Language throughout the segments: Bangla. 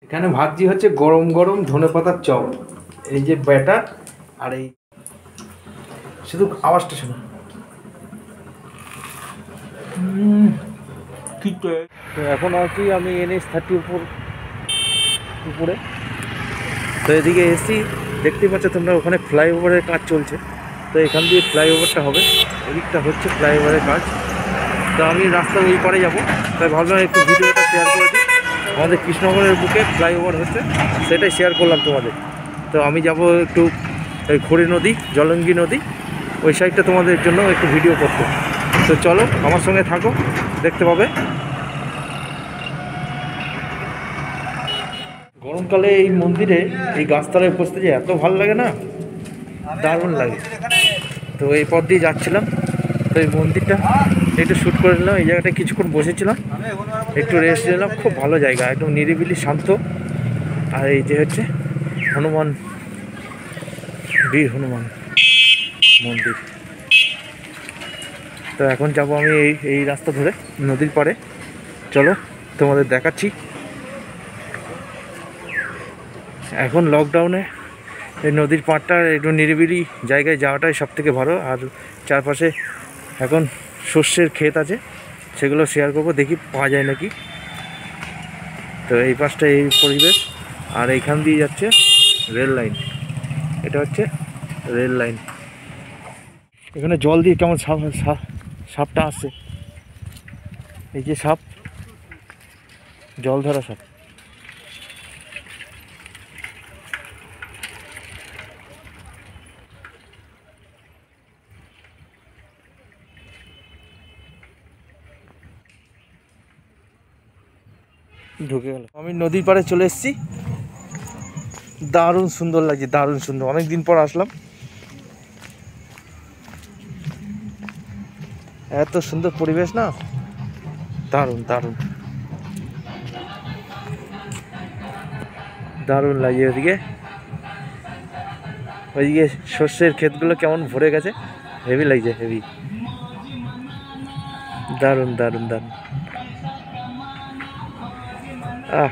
এখানে ভাজি হচ্ছে গরম গরম ধনেপাতার চপ। এই যে ব্যাটার আর এই শুধু আওয়াজটা শোনো। তো এখন আছি আমি NH30 উপরে। তো এদিকে এসি দেখতেই পাচ্ছ তোমরা, ওখানে ফ্লাইওভারের কাজ চলছে। তো এখান দিয়ে ফ্লাইওভারটা হবে, এদিকটা হচ্ছে ফ্লাইওভারের কাজ। তো আমি রাস্তার ওই পারে যাবো, তাই ভাবলাম একটু ভিডিওটা শেয়ার করে দিই। আমাদের কৃষ্ণনগরের বুকে ফ্লাইওভার হচ্ছে, সেটাই শেয়ার করলাম তোমাদের। তো আমি যাব একটু ওই খড়ি নদী, জলঙ্গি নদী, ওই সাইডটা তোমাদের জন্য একটু ভিডিও করতে। তো চলো আমার সঙ্গে থাকো, দেখতে পাবে। গরমকালে এই মন্দিরে এই গাছতলায় বসতে যে এত ভালো লাগে না, দারুণ লাগে। তো এই পথ দিয়ে যাচ্ছিলাম, তো এই মন্দিরটা একটু শ্যুট করে নিলাম। এই জায়গাটায় কিছুক্ষণ বসেছিলাম, একটু রেস্ট নিলাম। খুব ভালো জায়গা, একদম নিরিবিলি শান্ত। আর এই যে হচ্ছে হনুমান, বীর হনুমান মন্দির। তো এখন যাব আমি এই রাস্তা ধরে নদীর পাড়ে। চলো তোমাদের দেখাচ্ছি। এখন লকডাউনে এই নদীর পাড়টা একটু নিরিবিলি জায়গায় যাওয়াটাই সব থেকে ভালো। আর চারপাশে এখন শস্যের ক্ষেত আছে, সেগুলো শেয়ার করবো, দেখি পাওয়া যায় নাকি। তো এই পাশটা এই পরিবেশ। আর এইখান দিয়ে যাচ্ছে রেল লাইন, এটা হচ্ছে রেল লাইন। এখানে জল দিয়ে কেমন সাপটা আসছে, এই যে সাপ, জল ধরা সাপ। ঢুকে গেল। আমি নদীর পাড়ে চলে এসেছি, দারুণ সুন্দর লাগছে, দারুণ সুন্দর। অনেক দিন পর আসলাম, এত সুন্দর পরিবেশ না, দারুণ দারুণ দারুণ লাগে। ওইদিকে শস্যের ক্ষেতগুলো কেমন ভরে গেছে, হেভি লাগছে, হেভি, দারুণ দারুণ দারুণ। আহ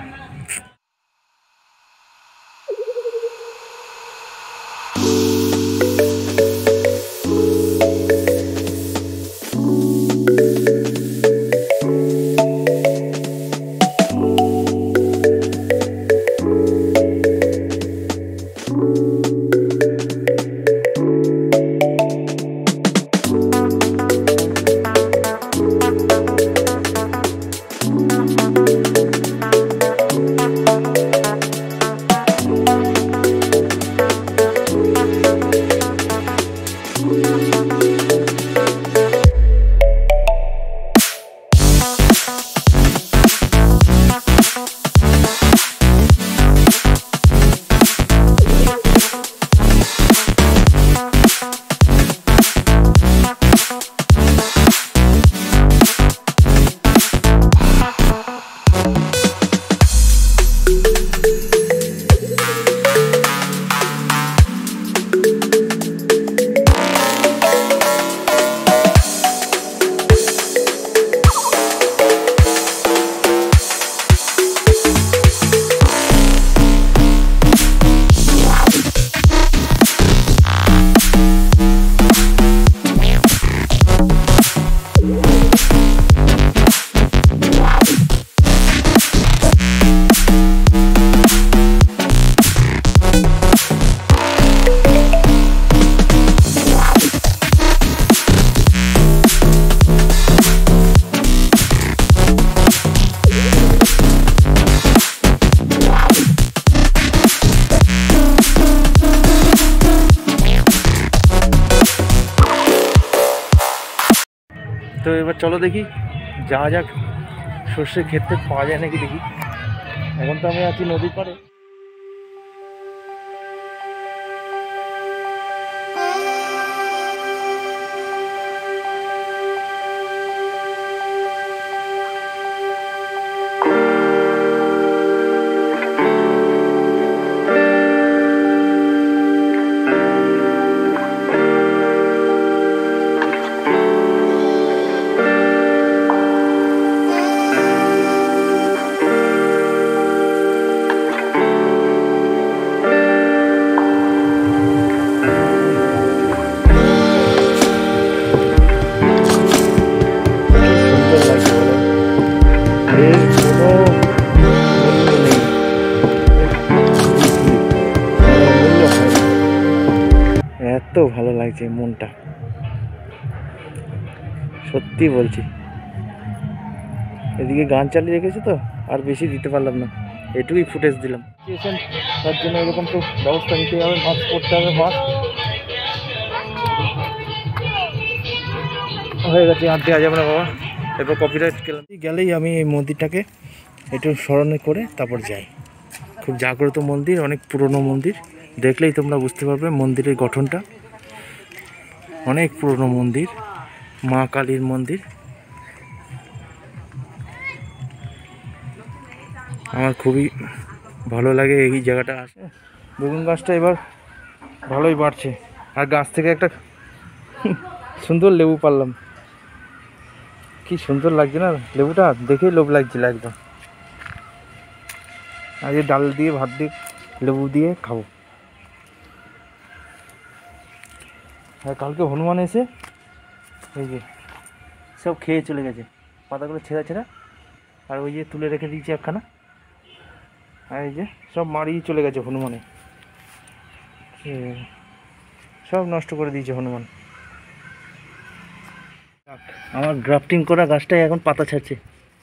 তো এবার চলো দেখি, যাওয়া যাক, সর্ষের ক্ষেত্রে পাওয়া যায় নাকি দেখি। এখন তো আমি আছি নদীর পাড়ে। এত ভালো লাগছে মনটা, সত্যি বলছি। এদিকে গান চালিয়ে রেখেছে তো আর বেশি দিতে পারলাম না, এটুকুই ফুটেজ দিলাম। তার জন্য এরকম তো ব্যবস্থা নিতে হবে, মাস্ক পরতে হবে, মাস্ক হয়ে গেছে, আর দেওয়া যাবে না বাবা। এরপর কপিরাইট গেলেই আমি এই মন্দিরটাকে একটু স্মরণে করে তারপর যাই। খুব জাগ্রত মন্দির, অনেক পুরনো মন্দির, দেখলেই তোমরা বুঝতে পারবে মন্দিরের গঠনটা। অনেক পুরনো মন্দির, মা কালীর মন্দির। আমার খুবই ভালো লাগে এই জায়গাটা আসে। বেগুন গাছটা এবার ভালোই বাড়ছে, আর গাছ থেকে একটা সুন্দর লেবু পারলাম। কি সুন্দর লাগছে না লেবুটা, দেখেই লোভ লাগছিল একদম। আজ ডাল দিয়ে ভাত দিয়ে লেবু দিয়ে খাবো। আর কালকে হনুমান এসে এই যে সব খেয়ে চলে গেছে, পাতাগুলো ছেঁড়া ছেঁড়া, আর ওই যে তুলে রেখে দিয়েছি একখানা, আর এই যে সব মারিয়ে চলে গেছে হনুমানে, সব নষ্ট করে দিয়েছে হনুমান। আমার গ্রাফটিং করা গাছটাই এখন পাতা ছাড়ছে।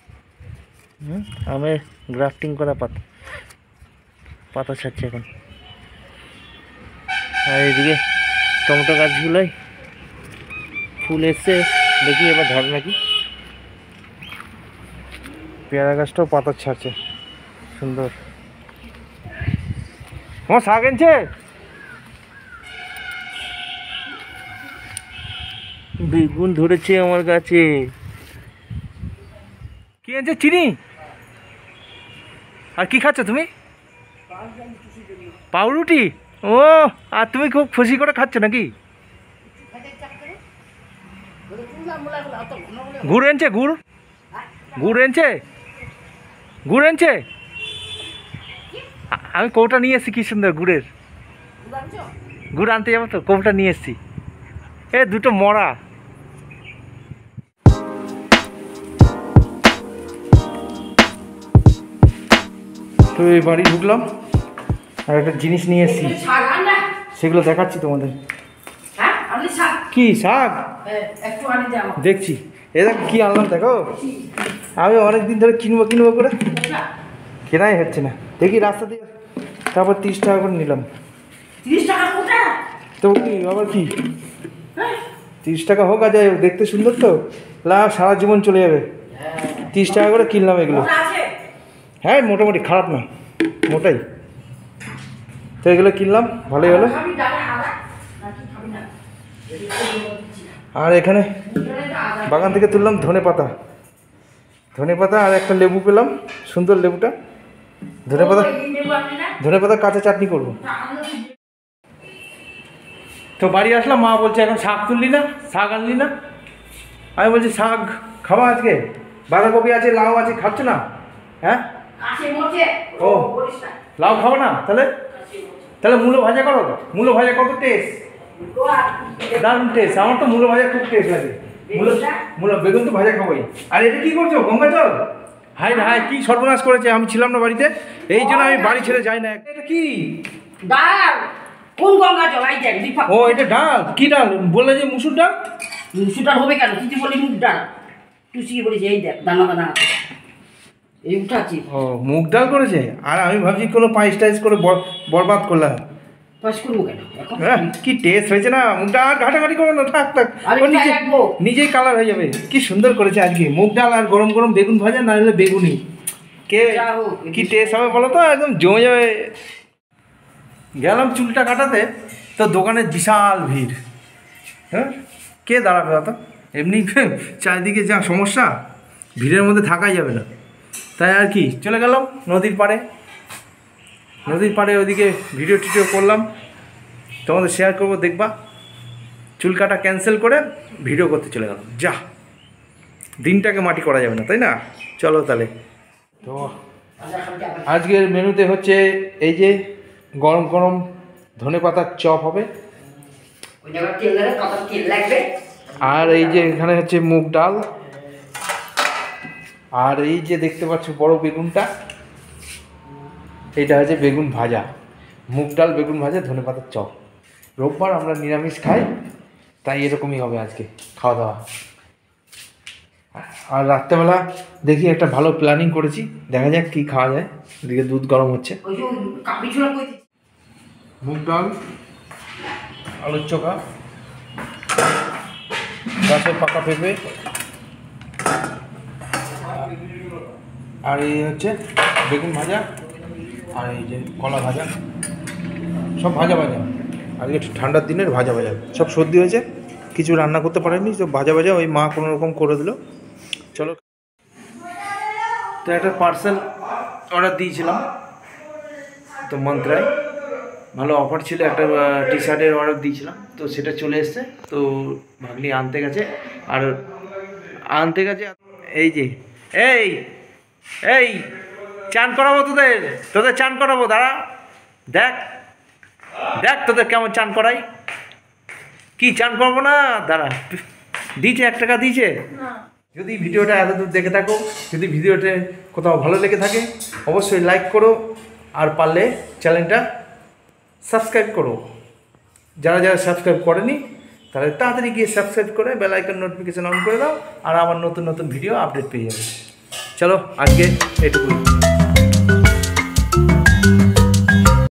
আমার গ্রাফটিং করা পাতা ছাড়ছে এখন। আর এইদিকে টমেটো গাছগুলোই ফুল এসছে, দেখি এবার ধরে নাকি। পেয়ারা গাছটাও পাতা ছাড়ছে সুন্দর। আমার শাক এনেছে, বেগুন ধরেছে আমার গাছে। কি এনেছে? চিনি। আর কি খাচ্ছ তুমি? পাউরুটি। ও, আর তুমি খুব খুশি করে খাচ্ছ নাকি? গুড় এনেছে, গুড় এনেছে, গুড় এনেছে। আমি কৌটা নিয়ে এসেছি, কি সুন্দর গুড়ের। গুড় আনতে যাবো তো, কৌটা নিয়ে এসেছি। এ দুটো মরা। তো এই বাড়ি ঢুকলাম আর একটা জিনিস নিয়ে এসেছি, সেগুলো দেখাচ্ছি তোমাদের। কি শাক দেখছি, এ দেখ কি আনলাম দেখো। আমি অনেকদিন ধরে কিনবো করে কেনাই হচ্ছে না। দেখি রাস্তা দিয়ে, তারপর 30 টাকা করে নিলাম। 30 টাকা কোটা? তো কি আবার কি, 30 টাকা হোক, আর যাই হোক, দেখতে সুন্দর তো, লাভ সারা জীবন চলে যাবে। 30 টাকা করে কিনলাম এগুলো। হ্যাঁ মোটামুটি খারাপ না, মোটাই। তো এগুলো কিনলাম, ভালোই হলো। আর এখানে বাগান থেকে তুললাম ধনে পাতা আর একটা লেবু পেলাম, সুন্দর লেবুটা। ধনে পাতা কাঁচা চাটনি করব। তো বাড়ি আসলাম, মা বলছে এখন শাক তুললি না, শাক আনলি না। আমি বলছি শাক খাওয়া আজকে, বাঁধাকপি আছে, লাউ আছে, খাচ্ছ না? হ্যাঁ, ও লাউ খাবো না, তাহলে মূলো ভাজা করো। মূলো ভাজা কত টেস্ট, দারুণ টেস্ট। আমার তো মূলো ভাজা খুব টেস্ট লাগে। মূলো বেগুন তো ভাজা খাবোই। আর এটা কি করছো, গঙ্গা জল? হাই কি সর্বনাশ করেছে, আমি ছিলাম না বাড়িতে, এই জন্য আমি বাড়ি ছেড়ে যাই না। এটা কি ডাল? কোন গঙ্গা জল? ও এটা ডাল। কি ডাল বললে যে? মুসুর ডাল। মুসুর ডাল হবে কেন? তুই বলি মুগ ডাল, তুই বলেছি এই দেখ দানা এই উঠাচ্ছি। ও মুগ ডাল করেছে, আর আমি ভাবছি কোনো পায়েস টাইস করে বরবাদ করলাম। পায়েস করবো কেন? কি টেস্ট হয়েছে না মুগ ডাল। ঘাটাঘাটি করো না, থাক নিজেই কালার হয়ে যাবে। কি সুন্দর করেছে আজকে মুগ ডাল, আর গরম গরম বেগুন ভাজা, না হলে বেগুনি। কি টেস্ট হবে বলো তো, একদম জমে যাবে। গেলাম চুলটা কাটাতে, তো দোকানে বিশাল ভিড়। হ্যাঁ, কে দাঁড়াবে অত? এমনি চারিদিকে যা সমস্যা, ভিড়ের মধ্যে থাকাই যাবে না। তাই আর কি চলে গেলাম নদীর পাড়ে ওদিকে ভিডিও টিডিও করলাম, তোমাদের শেয়ার করবো, দেখবা। চুল কাটা ক্যান্সেল করে ভিডিও করতে চলে গেলাম। যা, দিনটাকে মাটি করা যাবে না, তাই না? চলো তাহলে। তো আজকের মেনুতে হচ্ছে এই যে গরম গরম ধনে পাতার চপ হবে, আর এই যে এখানে হচ্ছে মুগ ডাল, আর এই যে দেখতে পাচ্ছ বড় বেগুনটা, এইটা হচ্ছে বেগুন ভাজা। মুগ ডাল, বেগুন ভাজা, ধনে পাতার চপ। রোববার আমরা নিরামিষ খাই, তাই এরকমই হবে আজকে খাওয়া দাওয়া। আর রাত্রেবেলা দেখি একটা ভালো প্ল্যানিং করেছি, দেখা যাক কী খাওয়া যায়। এদিকে দুধ গরম হচ্ছে, মুগ ডাল, আলুর চোখা, গাছের পাকা পেঁপে, আর এই হচ্ছে বেগুন ভাজা, আর এই যে কলা ভাজা, সব ভাজা ভাজা। আজকে ঠান্ডার দিনের ভাজা ভাজা, সব সর্দি হয়েছে, কিছু রান্না করতে পারেনি, সব ভাজা ভাজা ওই মা কোনো রকম করে দিল। চলো, তো একটা পার্সেল অর্ডার দিয়েছিলাম তো মন্ত্রায়, ভালো অফার ছিল, একটা টি শার্টের অর্ডার দিয়েছিলাম, তো সেটা চলে এসছে। তো ভাগ্নি আনতে গেছে, আর আনতে গেছে এই যে এই এই চান করাবো তোদের চান করাবো, দাঁড়া দেখ দেখ তোদের কেমন চান করাই। কি চান করবো না, দাঁড়া, দিয়েছে 1 টাকা দিয়েছে। যদি ভিডিওটা এতদূর দেখে থাকো, যদি ভিডিওতে কোথাও ভালো লেগে থাকে অবশ্যই লাইক করো, আর পারলে চ্যানেলটা সাবস্ক্রাইব করো। যারা যারা সাবস্ক্রাইব করেনি তাহলে তাড়াতাড়ি গিয়ে সাবস্ক্রাইব করে বেল আইকন নোটিফিকেশান অন করে দাও, আর আমার নতুন নতুন ভিডিও আপডেট পেয়ে যাবে। চলো আজকে এইটুকুই।